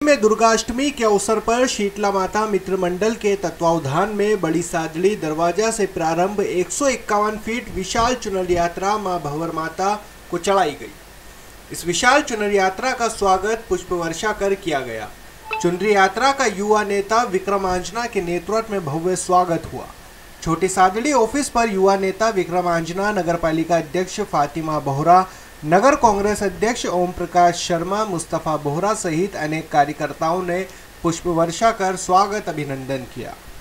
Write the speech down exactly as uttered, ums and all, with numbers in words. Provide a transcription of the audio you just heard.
में दुर्गाष्टमी के अवसर पर शीतला माता मित्र मंडल के तत्वावधान में बड़ी सादड़ी दरवाजा से प्रारंभ एक सौ इक्यावन फीट विशाल चुनर यात्रा मां भंवर माता को चढ़ाई गई। इस विशाल चुनर यात्रा का स्वागत पुष्प वर्षा कर किया गया। चुनरी यात्रा का युवा नेता विक्रम आंजना के नेतृत्व में भव्य स्वागत हुआ। छोटी सादड़ी ऑफिस पर युवा नेता विक्रम आंजना, नगर पालिका अध्यक्ष फातिमा बोहरा, नगर कांग्रेस अध्यक्ष ओम प्रकाश शर्मा, मुस्तफा बोहरा सहित अनेक कार्यकर्ताओं ने पुष्प वर्षा कर स्वागत अभिनंदन किया।